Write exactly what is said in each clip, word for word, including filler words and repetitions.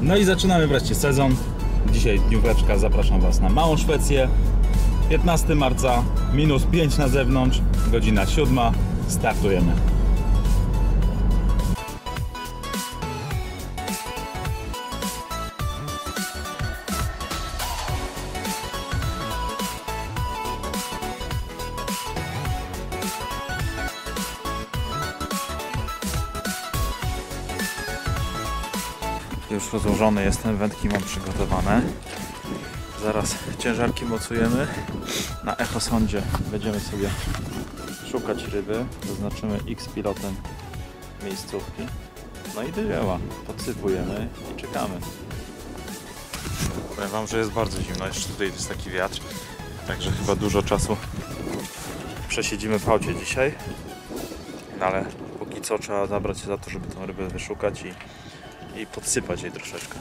No i zaczynamy wreszcie sezon. Dzisiaj dnióweczka, zapraszam Was na Małą Szwecję. piętnastego marca, minus pięć na zewnątrz, godzina siódma, startujemy. Już rozłożony jestem, wędki mam przygotowane. Zaraz ciężarki mocujemy. Na echosondzie będziemy sobie szukać ryby. Zaznaczymy X pilotem miejscówki. No i do dzieła. Podsypujemy i czekamy. Powiem Wam, że jest bardzo zimno. Jeszcze tutaj jest taki wiatr. Także chyba dużo czasu przesiedzimy w aucie dzisiaj. No ale póki co trzeba zabrać się za to, żeby tą rybę wyszukać i i podsypać jej troszeczkę.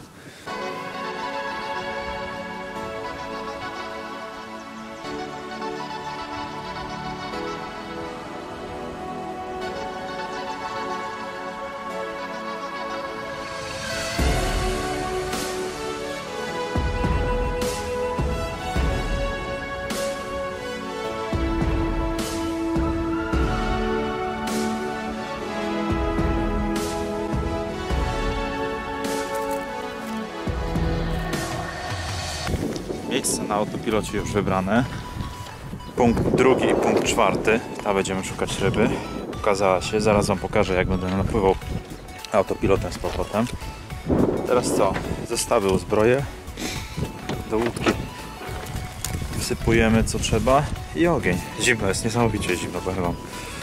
Miejsce na autopilocie już wybrane. Punkt drugi i punkt czwarty. Tam będziemy szukać ryby. Pokazała się. Zaraz Wam pokażę, jak będę napływał autopilotem z powrotem. Teraz co? Zestawy uzbroję. Do łódki wsypujemy co trzeba i ogień. Zimno jest, niesamowicie zimno, powiem Wam.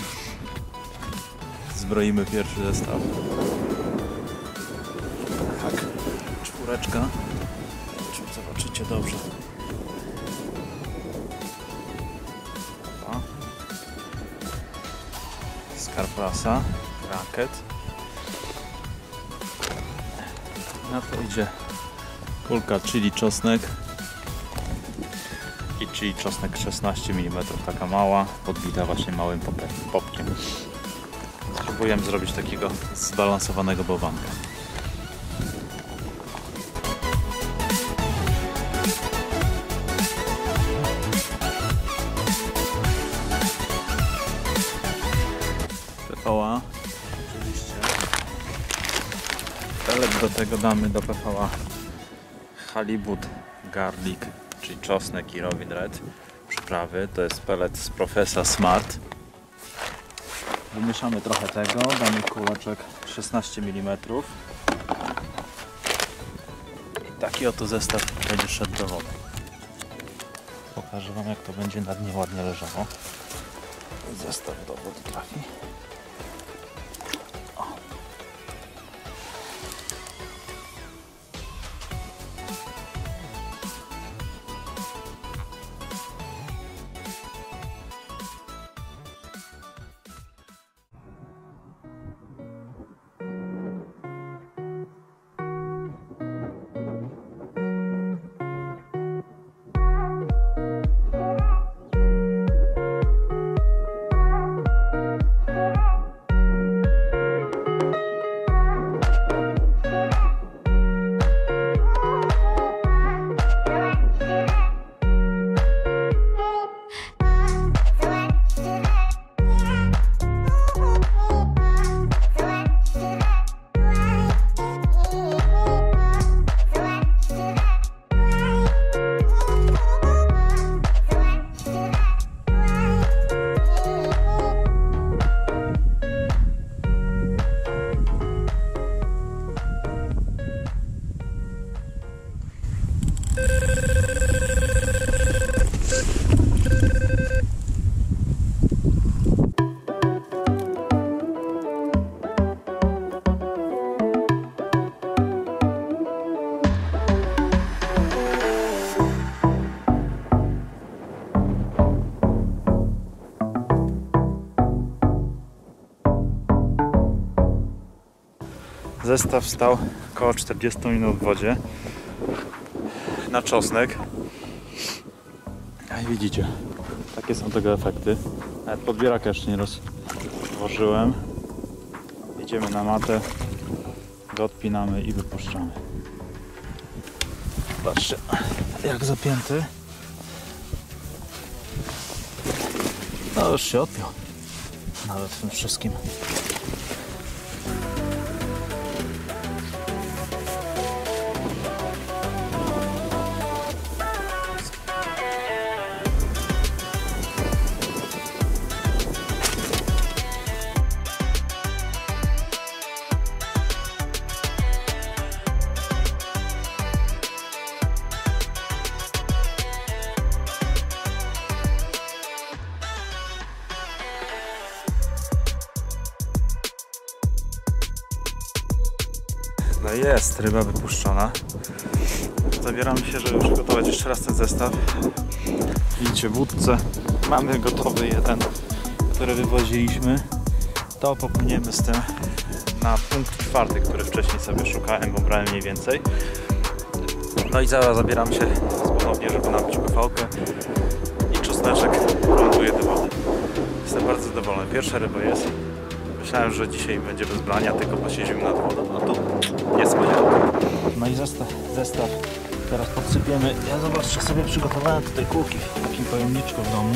Zbroimy pierwszy zestaw. Tak, czwóreczka. Zobaczycie dobrze. Skarprasa, rakiet. Na to idzie kulka chili czosnek i chili czosnek szesnaście milimetrów, taka mała, podbita właśnie małym popkiem. Spróbujemy zrobić takiego zbalansowanego bałwanka. P V A oczywiście. Pelet do tego damy do P V A halibut, garlic, czyli czosnek i robin red. Przyprawy, to jest pelet z Profesa Smart. Wymieszamy trochę tego, damy kuleczek szesnaście milimetrów. I taki oto zestaw będzie szedł do wody. Pokażę Wam, jak to będzie na dnie ładnie leżało. Zestaw do wody trafi. Zestaw stał około czterdzieści minut w wodzie na czosnek. I widzicie, takie są tego efekty. Nawet podbieraka jeszcze nie rozłożyłem. Idziemy na matę, go odpinamy i wypuszczamy. Patrzcie, jak zapięty. No już się odpiął. Nawet w tym wszystkim. No jest ryba wypuszczona. Zabieramy się, żeby przygotować jeszcze raz ten zestaw. Widzicie, w wódce mamy gotowy jeden, który wywoziliśmy. To popłyniemy z tym na punkt czwarty, który wcześniej sobie szukałem, bo brałem mniej więcej. No i zaraz zabieram się ponownie, żeby nabić pofałkę i czosneczek ląduje do wody. Jestem bardzo zadowolony. Pierwsza ryba jest. Myślałem, że dzisiaj będzie bez brania, tylko posiedzimy nad wodą, no to niespodzianka. No i zestaw, zestaw teraz podsypiemy. Ja zobaczcie, sobie przygotowałem tutaj kółki w takim pojemniczku w domu.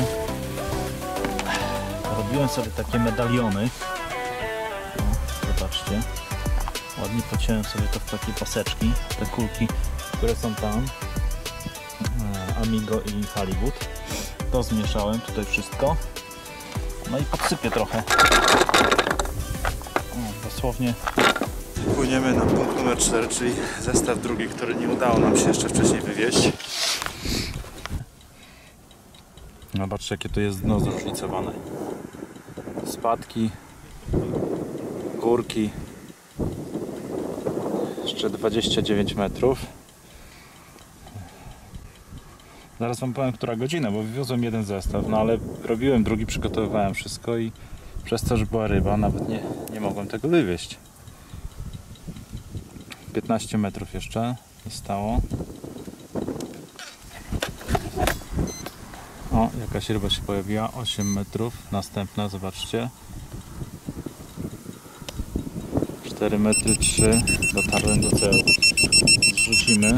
Robiłem sobie takie medaliony. O, zobaczcie. Ładnie pociąłem sobie to w takie paseczki. Te kulki, które są tam. Amigo i Hollywood. To zmieszałem tutaj wszystko. No i podsypię trochę. O, dosłownie. Płyniemy na punkt numer cztery, czyli zestaw drugi, który nie udało nam się jeszcze wcześniej wywieźć. Zobaczcie, jakie to jest dno zróżnicowane. Spadki, górki. Jeszcze dwadzieścia dziewięć metrów. Zaraz wam powiem, która godzina, bo wywiozłem jeden zestaw, no ale robiłem drugi, przygotowywałem wszystko i przez to, że była ryba, nawet nie, nie mogłem tego wywieźć. piętnaście metrów jeszcze zostało. O, jakaś ryba się pojawiła, osiem metrów, następna, zobaczcie. cztery metry, trzy, dotarłem do celu. Zrzucimy.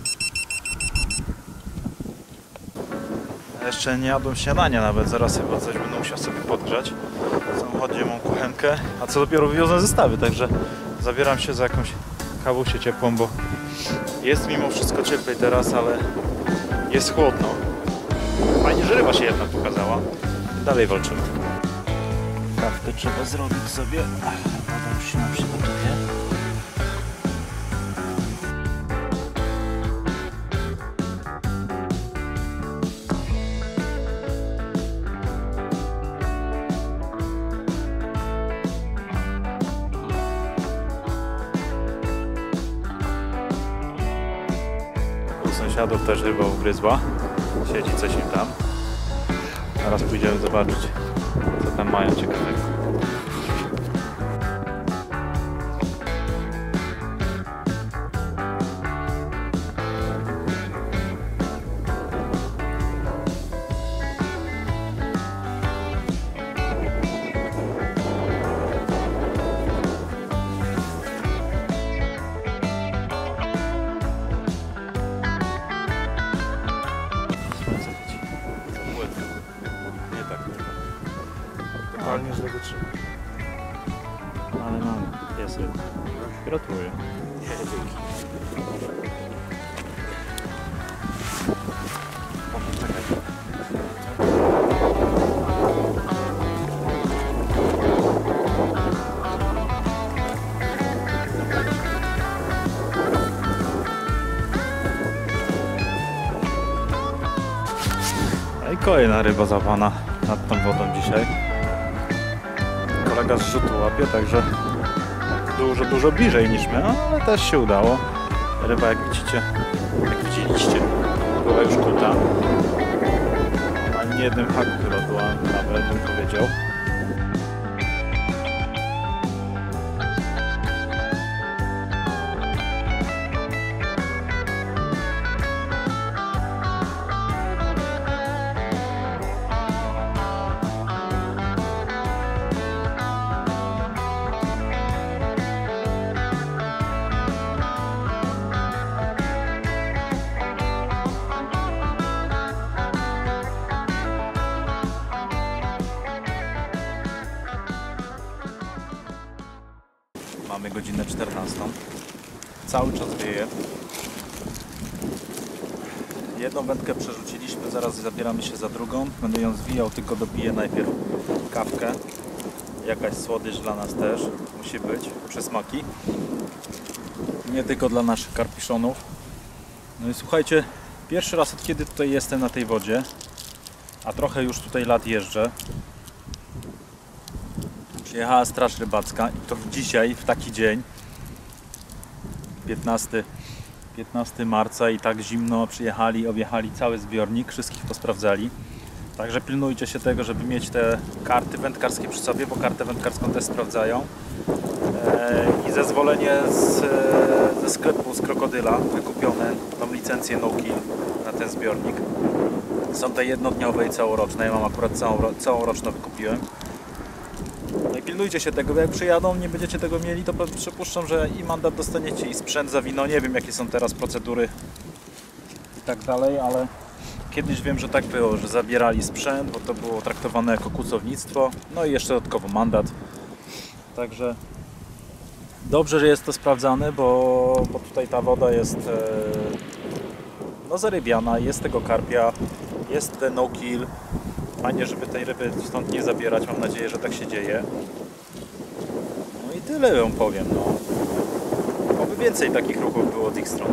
Jeszcze nie jadłem śniadania nawet, zaraz chyba coś będę musiał sobie podgrzać. W samochodzie mam kuchenkę, a co dopiero wywiozłem zestawy, także zabieram się za jakąś kawusię ciepłą, bo jest mimo wszystko cieplej teraz, ale jest chłodno. Fajnie, że ryba się jedna pokazała. Dalej walczymy. Kawkę trzeba zrobić sobie. Woda już się nam przygotuje. Sąsiadów też ryba ugryzła. Siedzi coś im tam. Teraz pójdziemy zobaczyć, co tam mają ciekawego. Totalnie złego trzyma. Ale mamy, jest ryba. Gratuluję. No i kolejna ryba złapana nad tą wodą dzisiaj. Kolega z rzutu łapie, także dużo, dużo bliżej niż my, ale też się udało. Ryba, jak widzicie, jak widzieliście, była już kuta. Na niejednym haku chyba była, nawet bym powiedział. Mamy godzinę czternastą. Cały czas wieje. Jedną wędkę przerzuciliśmy, zaraz zabieramy się za drugą. Będę ją zwijał, tylko dopiję najpierw kawkę. Jakaś słodycz dla nas też musi być, przysmaki. Nie tylko dla naszych karpiszonów. No i słuchajcie, pierwszy raz od kiedy tutaj jestem na tej wodzie, a trochę już tutaj lat jeżdżę, przyjechała Straż Rybacka i to dzisiaj, w taki dzień, piętnastego marca, i tak zimno przyjechali, objechali cały zbiornik, wszystkich posprawdzali. Także pilnujcie się tego, żeby mieć te karty wędkarskie przy sobie, bo kartę wędkarską też sprawdzają. I zezwolenie z, ze sklepu z Krokodyla wykupione, tą licencję no-kill na ten zbiornik. Są te jednodniowe i całoroczne, ja mam akurat całą, całoroczną wykupiłem. No i pilnujcie się tego, bo jak przyjadą, nie będziecie tego mieli, to przypuszczam, że i mandat dostaniecie, i sprzęt za wino. Nie wiem, jakie są teraz procedury i tak dalej, ale kiedyś wiem, że tak było, że zabierali sprzęt, bo to było traktowane jako kłusownictwo, no i jeszcze dodatkowo mandat. Także dobrze, że jest to sprawdzane, bo, bo tutaj ta woda jest e, no, zarybiana, jest tego karpia, jest ten no-kill. Fajnie, żeby tej ryby stąd nie zabierać, mam nadzieję, że tak się dzieje. No i tyle wam powiem, no. Oby więcej takich ruchów było od ich strony.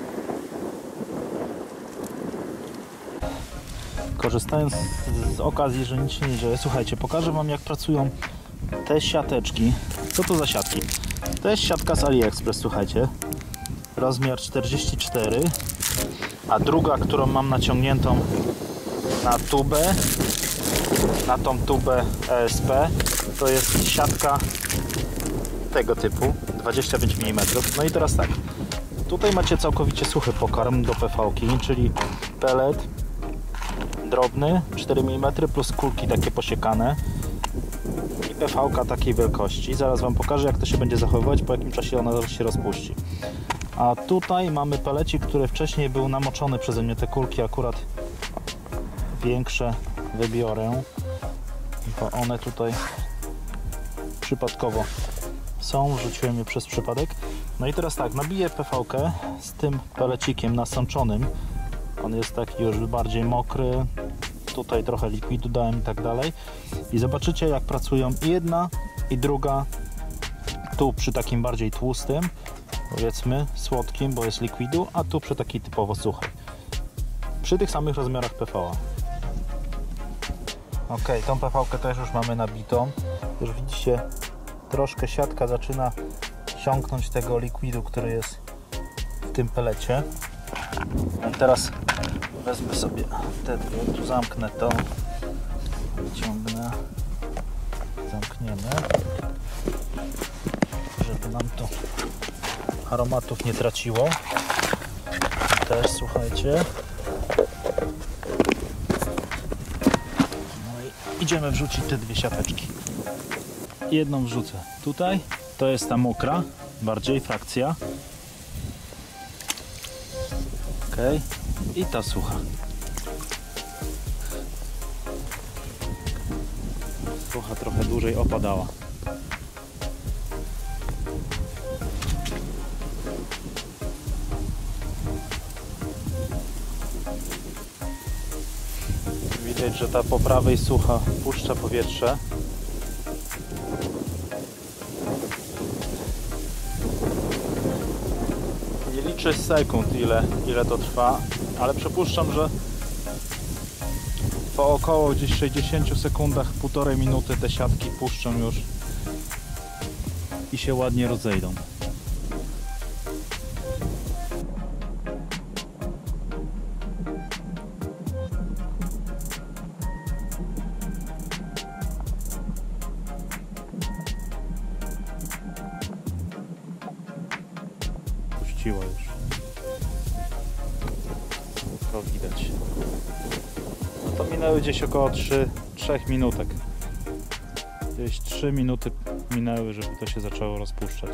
Korzystając z okazji, że nic się nie dzieje, słuchajcie, pokażę wam, jak pracują te siateczki. Co to za siatki? To jest siatka z AliExpress, słuchajcie. Rozmiar czterdzieści cztery, a druga, którą mam naciągniętą na tubę, na tą tubę E S P, to jest siatka tego typu, dwadzieścia pięć milimetrów. No i teraz tak, tutaj macie całkowicie suchy pokarm do P V-ki, czyli pelet drobny, cztery milimetry, plus kulki takie posiekane i P V-ka takiej wielkości. Zaraz wam pokażę, jak to się będzie zachowywać, po jakim czasie ona się rozpuści. A tutaj mamy pelecik, który wcześniej był namoczony przeze mnie. Te kulki akurat większe wybiorę, bo one tutaj przypadkowo są, wrzuciłem je przez przypadek. No i teraz tak, nabiję P V-kę z tym pelecikiem nasączonym. On jest taki już bardziej mokry, tutaj trochę likwidu dałem i tak dalej. I zobaczycie, jak pracują i jedna i druga, tu przy takim bardziej tłustym, powiedzmy słodkim, bo jest likwidu, a tu przy takiej typowo suchej. Przy tych samych rozmiarach P V-a. Ok, tą P V-kę też już mamy nabitą. Już widzicie, troszkę siatka zaczyna siąknąć tego likwidu, który jest w tym pelecie. I teraz wezmę sobie te dwie, tu zamknę to, wyciągnę, zamkniemy, żeby nam to aromatów nie traciło. Też słuchajcie. No i idziemy wrzucić te dwie siateczki. Jedną wrzucę tutaj, to jest ta mokra, bardziej frakcja. Ok, i ta sucha. Sucha trochę dłużej opadała. Widać, że ta po prawej sucha puszcza powietrze. Nie liczę sekund, ile, ile to trwa, ale przypuszczam, że po około gdzieś sześćdziesięciu sekundach, półtorej minuty te siatki puszczą już i się ładnie rozejdą. Puściła już. To widać. No to minęły gdzieś około trzy minutek. Gdzieś trzy minuty minęły, żeby to się zaczęło rozpuszczać.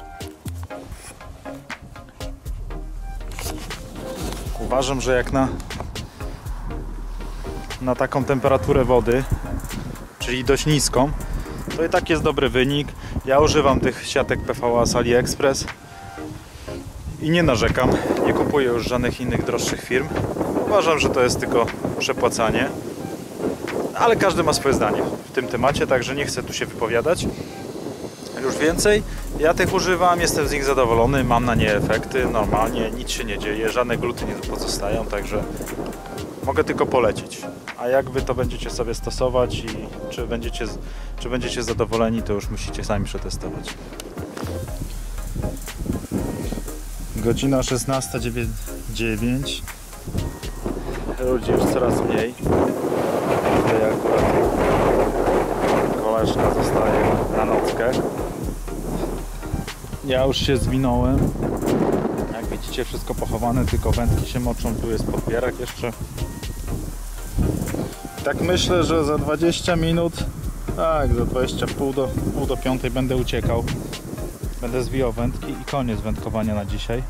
Uważam, że jak na, na taką temperaturę wody, czyli dość niską, to i tak jest dobry wynik. Ja używam tych siatek P V A z AliExpress i nie narzekam. Nie kupuję już żadnych innych droższych firm. Uważam, że to jest tylko przepłacanie. Ale każdy ma swoje zdanie w tym temacie, także nie chcę tu się wypowiadać już więcej. Ja tych używam, jestem z nich zadowolony, mam na nie efekty, normalnie, nic się nie dzieje, żadne gluty nie pozostają, także mogę tylko polecić. A jak wy to będziecie sobie stosować i czy będziecie, czy będziecie zadowoleni, to już musicie sami przetestować. Godzina szesnasta dziewięć. Ludzi już coraz mniej. Tutaj akurat koleżka zostaje na nockę. Ja już się zwinąłem. Jak widzicie, wszystko pochowane, tylko wędki się moczą. Tu jest podbierak jeszcze. Tak myślę, że za dwadzieścia minut, tak, za dwadzieścia, pół do, pół do piątej będę uciekał. Będę zwijał wędki i koniec wędkowania na dzisiaj.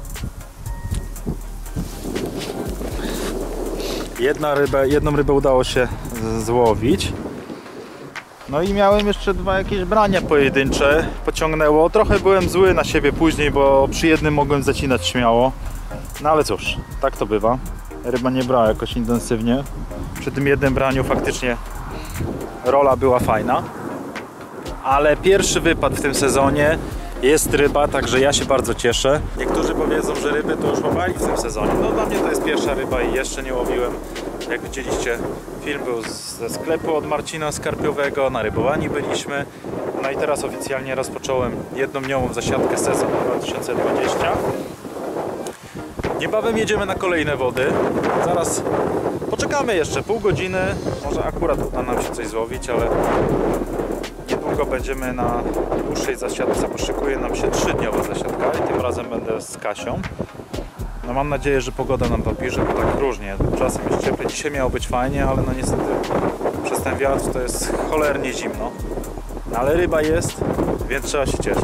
Jedna rybę, jedną rybę udało się złowić. No i miałem jeszcze dwa jakieś brania pojedyncze. Pociągnęło. Trochę byłem zły na siebie później, bo przy jednym mogłem zacinać śmiało. No ale cóż, tak to bywa. Ryba nie brała jakoś intensywnie. Przy tym jednym braniu faktycznie rola była fajna. Ale pierwszy wypad w tym sezonie jest ryba, także ja się bardzo cieszę. Niektórzy powiedzą, że ryby to już łowali w tym sezonie. No dla mnie to jest pierwsza ryba i jeszcze nie łowiłem. Jak widzieliście, film był ze sklepu od Marcina Skarpiowego, na rybowani byliśmy. No i teraz oficjalnie rozpocząłem jednodniową zasiadkę sezon dwa tysiące dwudziesty. Niebawem jedziemy na kolejne wody. Zaraz poczekamy jeszcze pół godziny. Może akurat uda nam się coś złowić, ale niedługo będziemy na dłuższej zasiadce. Poszykuje nam się trzydniowa zasiadka i tym razem będę z Kasią. No mam nadzieję, że pogoda nam dopisze, bo tak różnie. Czasem jest cieplej. Dzisiaj miało być fajnie, ale no niestety przez ten wiatr to jest cholernie zimno. No ale ryba jest, więc trzeba się cieszyć.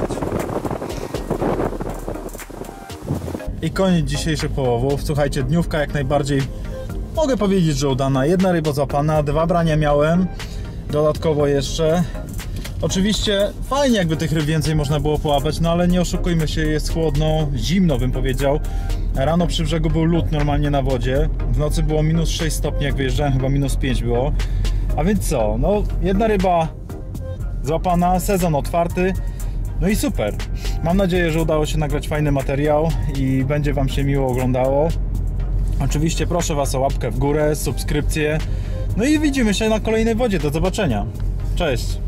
I koniec dzisiejszych połowów. Słuchajcie, dniówka jak najbardziej, mogę powiedzieć, że udana. Jedna ryba złapana, dwa brania miałem. Dodatkowo jeszcze. Oczywiście fajnie, jakby tych ryb więcej można było połapać, no ale nie oszukujmy się, jest chłodno, zimno bym powiedział. Rano przy brzegu był lód normalnie na wodzie. W nocy było minus sześć stopni, jak wyjeżdżałem, chyba minus pięć było. A więc co, no jedna ryba złapana, sezon otwarty. No i super. Mam nadzieję, że udało się nagrać fajny materiał i będzie wam się miło oglądało. Oczywiście proszę was o łapkę w górę, subskrypcję. No i widzimy się na kolejnej wodzie. Do zobaczenia. Cześć.